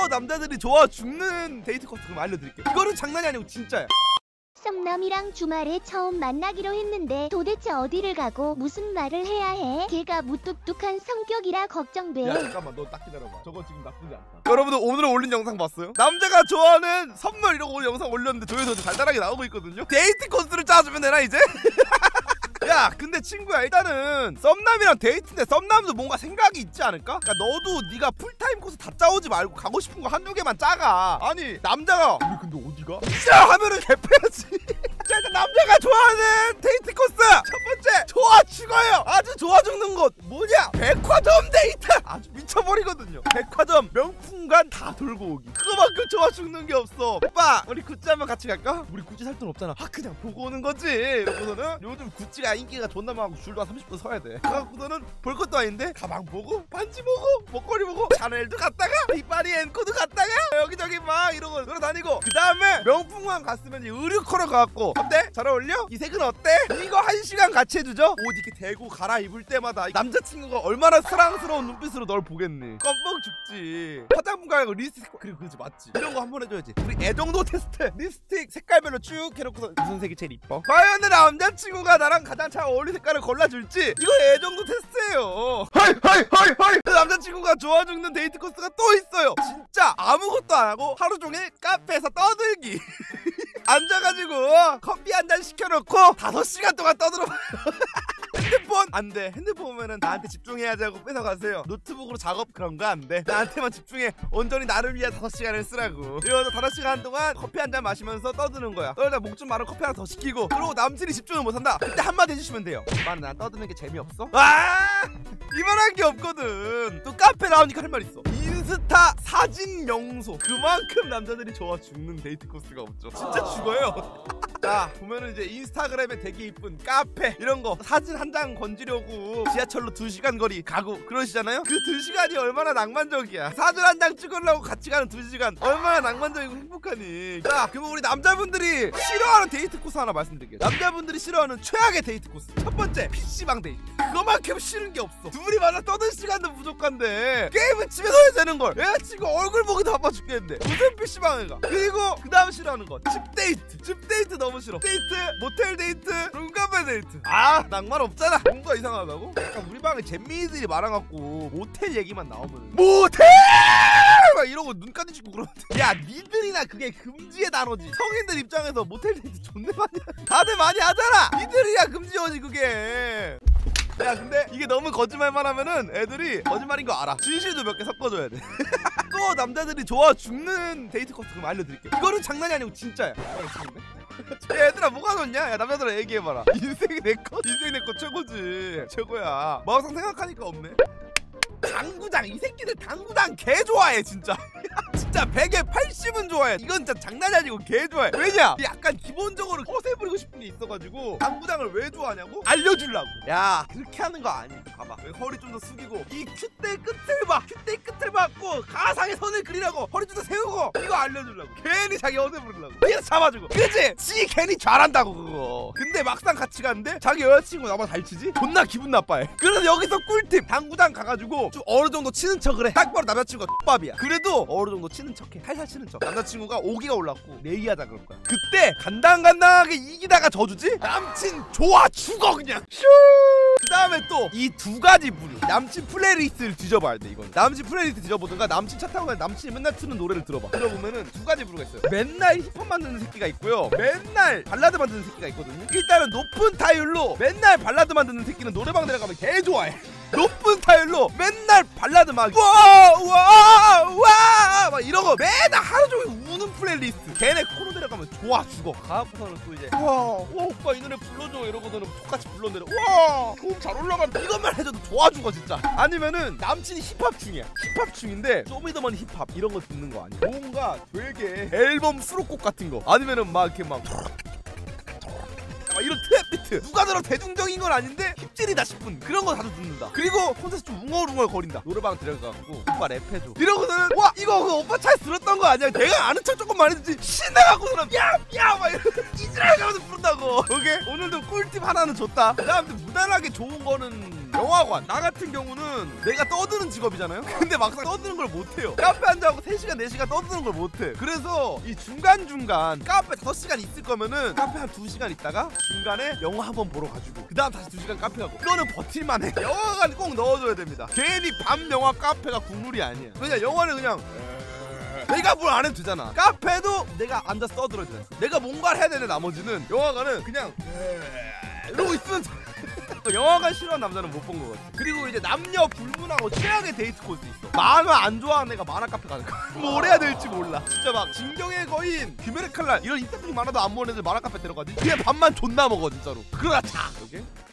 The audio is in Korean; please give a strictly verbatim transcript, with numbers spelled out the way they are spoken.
남자들이 좋아 죽는 데이트 코스 그럼 알려드릴게요. 이거는 장난이 아니고 진짜야. 썸남이랑 주말에 처음 만나기로 했는데 도대체 어디를 가고 무슨 말을 해야 해? 걔가 무뚝뚝한 성격이라 걱정돼. 야 잠깐만 너 딱 기다려봐. 저거 지금 나쁘지 않다. 여러분들 오늘 올린 영상 봤어요? 남자가 좋아하는 선물 이러고 오늘 영상 올렸는데 조회수도 달달하게 나오고 있거든요. 데이트 코스를 짜주면 되나 이제? 야 근데 친구야 일단은 썸남이랑 데이트인데 썸남도 뭔가 생각이 있지 않을까? 그러니까 너도 네가 풀타임 코스 다 짜오지 말고 가고 싶은 거 한두 개만 짜가. 아니 남자가 우리 근데 어디가? 진짜 하면은 개패야지. 자 일단 남자가 좋아하는 데이트 코스 첫 번째 좋아 죽어요. 아주 좋아 죽는 곳 뭐냐? 백화점 데이트. 아주 미쳐버리거든요. 백화점 명품관 다 돌고 오기. 그거만큼 좋아 죽는 게 없어. 오빠 우리 구찌 한번 같이 갈까? 우리 구찌 살 돈 없잖아. 아 그냥 보고 오는 거지. 이러고서는 요즘 구찌가 인기가 존나 많고 줄도 한 삼십 분 서야 돼. 그래갖고서는 볼 것도 아닌데 가방 보고 반지 보고 목걸이 보고 샤넬도 갔다가 휘파리 앤코도 갔다가 여기저기 막 이러고 돌아다니고 그 다음에 명품관 갔으면 의류 코너 가갖고 어때? 잘 어울려? 이 색은 어때? 이거 한 시간 같이 해주죠? 옷 이렇게 대고 갈아입을 때마다 남자친구가 얼마나 사랑스러운 눈빛으로 널 보겠니? 껌뻑 죽지. 화장품 가고 립스틱 그리고 그지 맞지? 이런 거 한번 해줘야지. 우리 애정도 테스트. 립스틱 색깔별로 쭉 해놓고서 무슨 색이 제일 이뻐? 과연 내 남자친구가 나랑 가장 잘 어울리는 색깔을 골라줄지 이거 애정도 테스트예요. 헐 헐 헐 헐. 남자친구가 좋아 죽는 데이트 코스가 또 있어요. 진짜 아무것도 안 하고 하루 종일 카페에서 떠들기. 앉아가지고 커피 한 잔 시켜놓고 다섯 시간 동안 떠들어봐요. 핸드폰 안돼. 핸드폰 보면은 나한테 집중해야지 하고 뺏어가세요. 노트북으로 작업 그런 거 안돼. 나한테만 집중해. 온전히 나를 위해 다섯 시간을 쓰라고. 이러면서 다섯 시간 동안 커피 한 잔 마시면서 떠드는 거야. 떠들다 목 좀 마른 커피 하나 더 시키고 그리고 남친이 집중을 못한다. 그때 한마디 해주시면 돼요. 오빠는 난 떠드는 게 재미없어? 아 이만한 게 없거든. 또 카페 나오니까 할 말 있어. 인스타 사진 명소. 그만큼 남자들이 좋아 죽는 데이트 코스가 없죠. 진짜 죽어요. 자 보면은 이제 인스타그램에 되게 이쁜 카페 이런 거 사진 한 장 건지려고 지하철로 두 시간 거리 가고 그러시잖아요. 그 두 시간이 얼마나 낭만적이야. 사진 한 장 찍으려고 같이 가는 두 시간 얼마나 낭만적이고 행복하니. 자 그러면 우리 남자분들이 싫어하는 데이트 코스 하나 말씀드릴게요. 남자분들이 싫어하는 최악의 데이트 코스 첫 번째 피씨방 데이트. 그거만큼 싫은 게 없어. 둘이 만나 떠들 시간도 부족한데 게임은 집에서 해야 되는걸. 여자친구 얼굴 보기도 바빠 죽겠는데 무슨 피씨방을 가. 그리고 그 다음 싫어하는 거 집 데이트. 집 데이트 너무 싫어. 데이트 모텔 데이트 룸카페 데이트. 아 낭만 없잖아. 뭔가 이상하다고? 약간 우리 방에 잼민이들이 많아갖고 모텔 얘기만 나오면 모텔 막 이러고 눈까지 찍고 그러는데 야 니들이나 그게 금지의 단어지. 성인들 입장에서 모텔 데이트 존내 많이 하... 다들 많이 하잖아. 니들이야 금지어지 그게. 야 근데 이게 너무 거짓말만 하면은 애들이 거짓말인 거 알아. 진실도 몇 개 섞어줘야 돼. 또 남자들이 좋아 죽는 데이트 코스 그럼 알려드릴게요. 이거는 장난이 아니고 진짜야. 야, 얘들아 뭐가 좋냐? 야 남자들아 얘기해봐라. 인생이 내꺼? 인생 내꺼 최고지. 최고야. 막상 생각하니까 없네. 당구장 이 새끼들 당구장 개 좋아해 진짜. 진짜 백에 팔십은 좋아해. 이건 진짜 장난이 아니고 개 좋아해. 왜냐? 약간 기본적으로 허세 부리고 싶은 게 있어가지고 당구장을 왜 좋아하냐고? 알려주려고. 야 그렇게 하는 거 아니야. 봐봐 허리 좀 더 숙이고 이 큐대 끝을 봐. 큐대 끝을 받고 가상의 선을 그리라고 허리 좀 더 세우고 이거 알려주려고. 괜히 자기 허세 부리려고 뒤에서 잡아주고. 그치? 지 괜히 잘한다고 그거. 근데 막상 같이 갔는데 자기 여자친구 나보다 잘 치지? 존나 기분 나빠해. 그래서 여기서 꿀팁. 당구장 가가지고 좀 어느 정도 치는 척을 해. 딱 봐도 남자친구가 X밥이야. 그래도 어느 정도 치는 척해. 살살 치는 척. 남자친구가 오기가 올랐고 내기하자 그럴 거야. 그때 간당간당하게 이기다가 져주지? 남친 좋아 죽어 그냥. 슈. 그 다음에 또 이 두 가지 부류. 남친 플레이리스트를 뒤져봐야 돼. 이건 남친 플레이리스트 뒤져보든가 남친 차 타고 가면 남친이 맨날 트는 노래를 들어봐. 들어보면은 두 가지 부류가 있어요. 맨날 힙합 만드는 새끼가 있고요. 맨날 발라드 만드는 새끼가 있거든요. 일단은 높은 타율로 맨날 발라드 만드는 새끼는 노래방 들어가면 개 좋아해. 높은 타율로 맨날 발라드 막 와와와 막 이러고 맨날 하루 종일 우는 플레이리스트. 걔네 코너 데려가면 좋아 죽어. 가갖고서는 또 이제 와, 와 오빠 이 노래 불러줘 이러고서는 똑같이 불러내려. 와 고음 잘 올라간다. 이것만 해줘도 좋아 죽어 진짜. 아니면은 남친이 힙합 중이야. 힙합 중인데 쇼미더머니 힙합 이런 거 듣는 거 아니야. 뭔가 되게 앨범 수록곡 같은 거. 아니면은 막 이렇게 막 이런 트랩 비트 누가 들어 대중적인 건 아닌데 힙질이다 싶은 그런 거 자주 듣는다. 그리고 혼자서 좀 웅얼웅얼 거린다. 노래방 들어가갖고 오빠 랩해줘 이러고서는 와 이거 그 오빠 차에 들었던 거 아니야? 내가 아는 척 조금만 해주지. 신나갖고서는 야야 막 이러고 이지랄 가면서 부른다고. 오케이 오늘도 꿀팁 하나는 줬다. 그 다음에 무난하게 좋은 거는 영화관. 나 같은 경우는 내가 떠드는 직업이잖아요. 근데 막상 떠드는 걸 못해요. 카페 앉아갖고 세 시간 네 시간 떠드는 걸 못해. 그래서 이 중간중간 카페 다섯 시간 있을 거면은 카페 한 두 시간 있다가 중간에 영화 한 번 보러 가지고 그 다음 다시 두 시간 카페 가고. 이거는 버틸만해. 영화관 꼭 넣어줘야 됩니다. 괜히 밤 영화 카페가 국룰이 아니야. 왜냐 영화는 그냥 내가 뭘 안 해도 되잖아. 카페도 내가 앉아서 떠들어야 돼. 내가 뭔가를 해야 되는데 나머지는 영화관은 그냥 이러고 있으면 영화관 싫어하는 남자는 못 본 것 같아. 그리고 이제 남녀 불문하고 최악의 데이트 코스 있어. 만화 안 좋아하는 애가 만화 카페 가는 거야. 뭘 해야 될지 몰라. 진짜 막 진경의 거인, 귀멸의 칼날 이런 이따위 만화도 안 보는 애들 만화 카페 데려가지. 그냥 밥만 존나 먹어 진짜로. 그러다 자. 여기